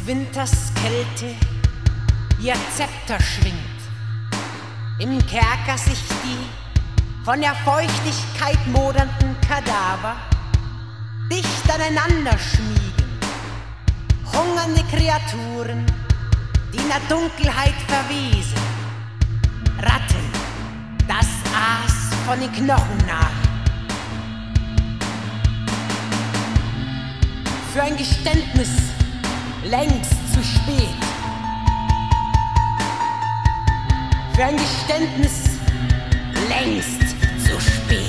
Winters Kälte ihr Zepter schwingt, im Kerker sich die von der Feuchtigkeit modernden Kadaver dicht aneinander schmiegen, hungernde Kreaturen, die in der Dunkelheit verwesen, Ratten, das Aas von den Knochen nach. Für ein Geständnis längst zu spät. Für ein Geständnis längst zu spät.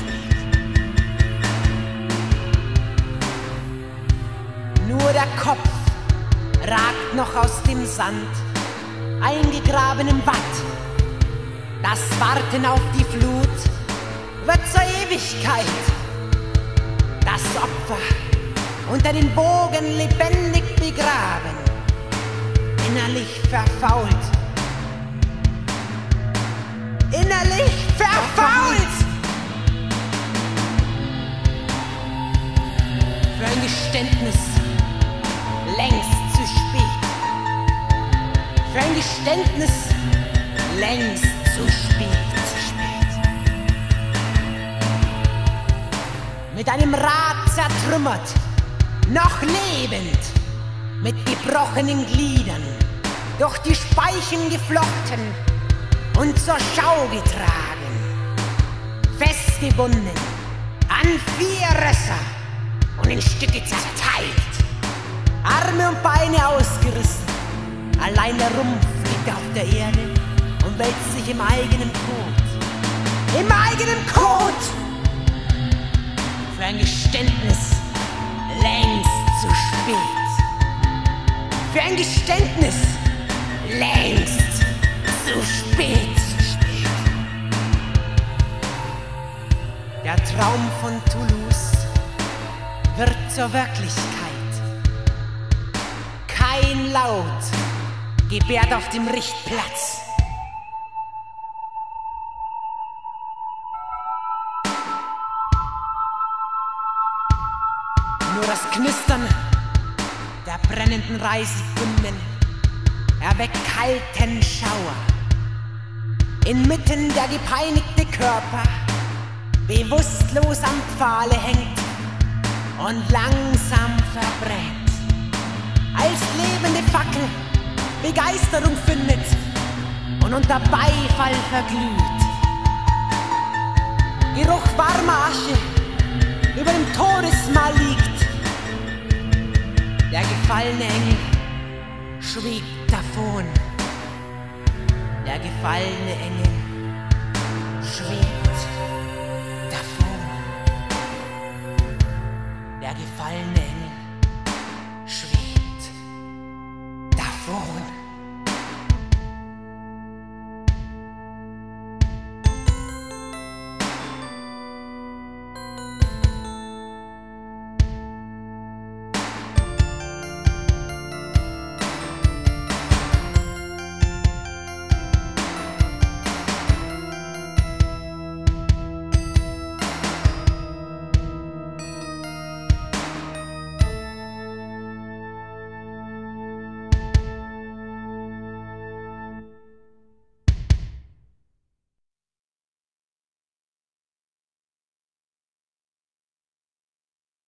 Nur der Kopf ragt noch aus dem Sand, eingegraben im Watt. Das Warten auf die Flut wird zur Ewigkeit. Das Opfer unter den Wogen lebendig begraben, innerlich verfault. Innerlich verfault! Für ein Geständnis längst zu spät. Für ein Geständnis längst zu spät. Mit einem Rad zertrümmert, noch lebend, mit gebrochenen Gliedern, durch die Speichen geflochten und zur Schau getragen, festgebunden an 4 Rösser und in Stücke zerteilt, Arme und Beine ausgerissen, allein der Rumpf liegt auf der Erde und wälzt sich im eigenen Kot. Im eigenen Kot! Für ein Geständnis längst zu spät. Für ein Geständnis längst zu spät. Der Traum von Toulouse wird zur Wirklichkeit. Kein Laut gebärt auf dem Richtplatz. Nur das Knistern der brennenden Reisigbünden erweckt kalten Schauer. Inmitten der gepeinigte Körper bewusstlos am Pfahle hängt und langsam verbrennt. Als lebende Fackel Begeisterung findet und unter Beifall verglüht. Geruch warmer Asche über dem Todesmahl liegt. Der gefallene Engel schwebt davon. Der gefallene Engel schwebt davon. Der gefallene Engel schwebt davon.